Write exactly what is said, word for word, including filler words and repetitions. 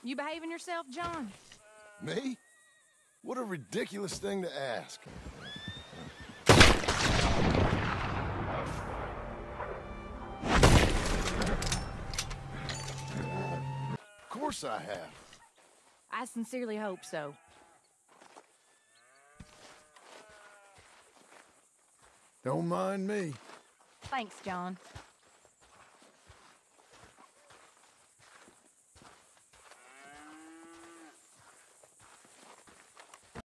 You behaving yourself, John? Me? What a ridiculous thing to ask. Of course I have. I sincerely hope so. Don't mind me. Thanks, John.